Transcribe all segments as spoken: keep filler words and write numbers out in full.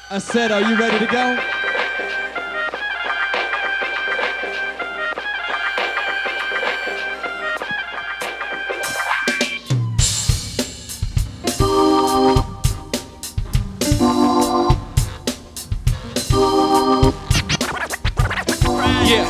I said, are you ready to go? Yeah.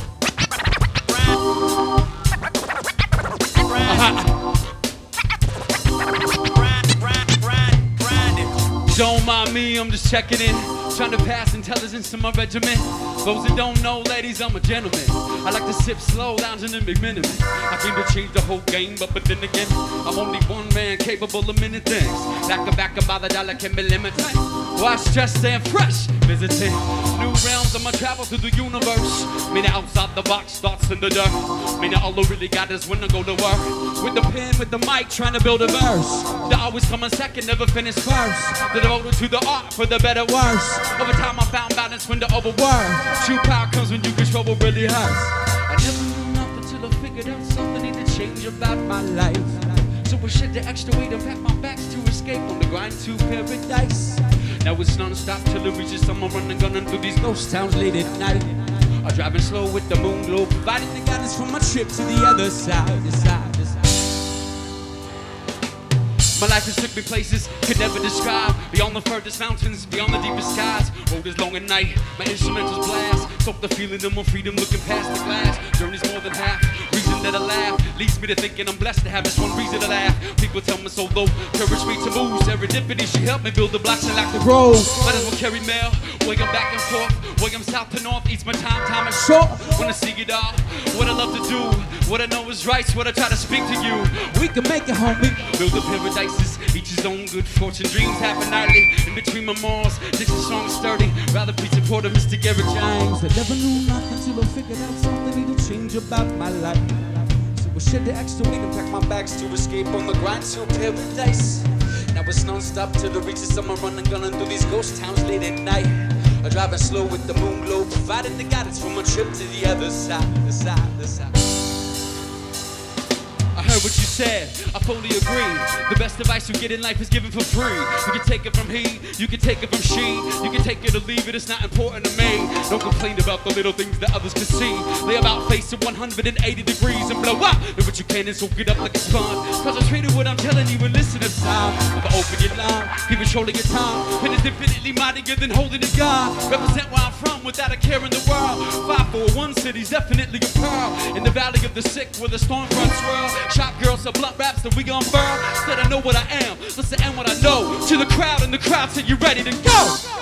Don't mind me, I'm just checking in. Trying to pass intelligence to my regiment. Those that don't know, ladies, I'm a gentleman. I like to sip slow, lounging in McMiniman. I came to change the whole game, but, but then again, I'm only one man capable of many things. Back and back about the dollar can be limited. Why stress, staying fresh, visiting new realms. I'ma travel through the universe. Meaning outside the box starts in the dirt. Meaning all I really got is when I go to work. With the pen, with the mic, trying to build a verse. They always come in second, never finish first. They're devoted to the art, for the better worse. Over time I found balance when the overwork. True power comes when you control what really hurts. I never knew nothing till I figured out something need to change about my life. So I shed the extra weight and pack my bags to escape on the grind to paradise. Now it's non-stop till it reaches summer, running, gunning through these ghost towns late at night. I'm driving slow with the moon glow, providing the guidance for my trip to the other side. The side, the side. My life has took me places could never describe. Beyond the furthest mountains, beyond the deepest skies. Road is long and night, my instrumentals blast. Soak the feeling of my freedom looking past the glass. Journey's more than half, reason that I laugh leads me to thinking I'm blessed to have this one reason to laugh. People tell me so low, courage me to move. Serendipity, she helped me build the blocks and like the road. Might as well carry mail, way I'm back and forth. Way I'm south to north, eats my time, time is short. Wanna see it all, what I love to do. What I know is right's what I try to speak to you. We can make it, homie. Build the paradises, each his own good fortune. Dreams happen nightly, in between my malls. This is strong and sturdy, rather be supportive, Mister Garrett James. I never knew nothing till I figured out something need to change about my life. So I shed the extra weight and pack my bags to escape on the grind to paradise. Now it's non-stop till the reaches summer, running, gunning through these ghost towns late at night. I'm driving slow with the moon glow, providing the guidance for my trip to the other side, the side, the side. I heard what you said, I fully agree. The best advice you get in life is given for free. You can take it from he, you can take it from she. You can take it or leave it, it's not important to me. Don't complain about the little things that others can see. Lay about face at one hundred eighty degrees and blow up. Do what you can and soak it up like a sponge. Concentrate on what I'm telling you and listen to time. Never open your line, keep controlling your time. And it's infinitely mightier than holding a God. Represent where I'm from without a care in the world. five four one city's definitely a pearl. In the valley of the sick where the storm fronts swirl. Shop girls, so blunt raps that we gon' burn. Said I know what I am, listen and what I know. To the crowd and the crowd said you ready to go.